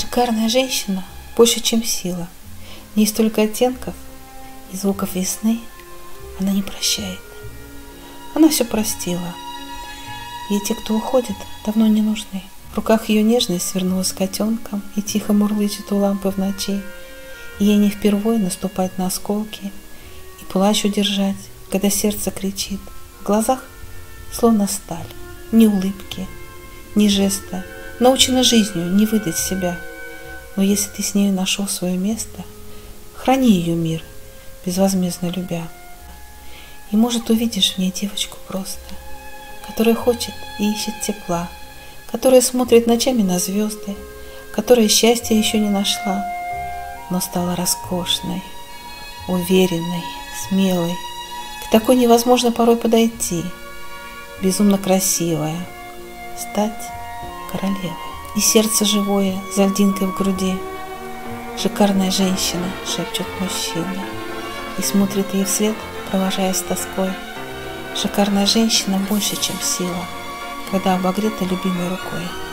Шикарная женщина больше, чем сила. В ней столько оттенков и звуков весны. Она не прощает. Она все простила. Ей те, кто уходит, давно не нужны. В руках ее нежность свернулась котенком и тихо мурлычет у лампы в ночи. И ей не впервой наступать на осколки и плач удержать, когда сердце кричит. В глазах словно сталь, ни улыбки, ни жеста. Научена жизнью не выдать себя. Но если ты с нею нашел свое место, храни ее мир, безвозмездно любя. И, может, увидишь в ней девочку просто, которая хочет и ищет тепла, которая смотрит ночами на звезды, которая счастья еще не нашла, но стала роскошной, уверенной, смелой. К такой невозможно порой подойти, безумно красивая, стать королевой. И сердце живое, за льдинкой в груди. Шикарная женщина, шепчет мужчина, и смотрит ей вслед, провожая с тоской. Шикарная женщина больше, чем сила, когда обогрета любимой рукой.